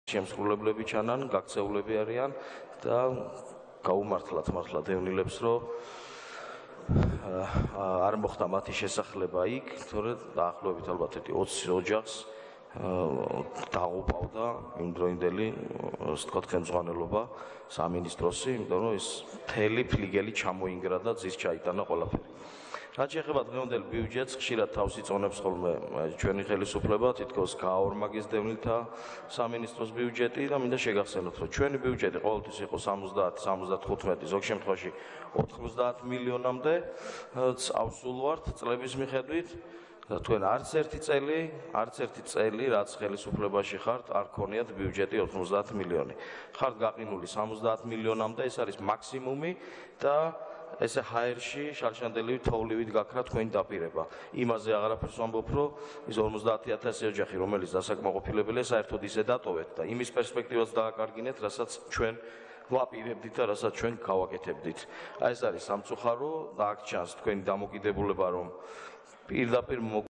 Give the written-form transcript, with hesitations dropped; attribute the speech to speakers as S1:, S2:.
S1: შემსრულებლები ჩანან, გაქცეულები არიან და გაუმართლათ მართლა დევნილებს, რომ არ მოხდა მათი შესახლება იქ, თორე დაახლოებით ალბათ 20 ოჯახს დაღუპავდა იმ დროინდელი, ასე ვთქვათ, ხელმძღვანელობა სამინისტროსი, იმიტომ რომ ეს მთელი ფლიგელი ჩამოინგრა და ძის ჩაიტანა ყველაფერი. რაც შეეხება დღევანდელ ბიუჯეტს, ხშირად თავს იწონებს ხოლმე ჩვენი ხელისუფლება, თითქოს გააორმაგეს დევნილთა სამინისტროს ბიუჯეტი და მინდა შეგახსენოთ, რომ ჩვენი ბიუჯეტი ყოველთვის იყო 70-75, ზოგ შემთხვევაში 90 მილიონამდე ავსულ ვართ წლების მიხედვით. თქვენ არც ერთი წელი, რაც ხელისუფლებაში ხართ, არ ქონიათ ბიუჯეტი 90 მილიონი. ხართ გაყინული 70 მილიონამდე, ეს არის მაქსიმუმი და ესე ჰაერში შარშანდელივით თოვლივით გაქრა თქვენი დაპირება. იმაზე აღარაფერს ვამბობ, რომ ის 50,000 ოჯახი, რომელიც დასაკმაყოფილებელია, საერთოდ ისე დატოვეთ და იმის პერსპექტივას დააკარგინეთ, რასაც ჩვენ ვაპირებდით და რასაც ჩვენ გავაკეთებდით. ეს არის სამწუხარო და აქ ჩანს თქვენი დამოკიდებულება, რომ პირდაპირ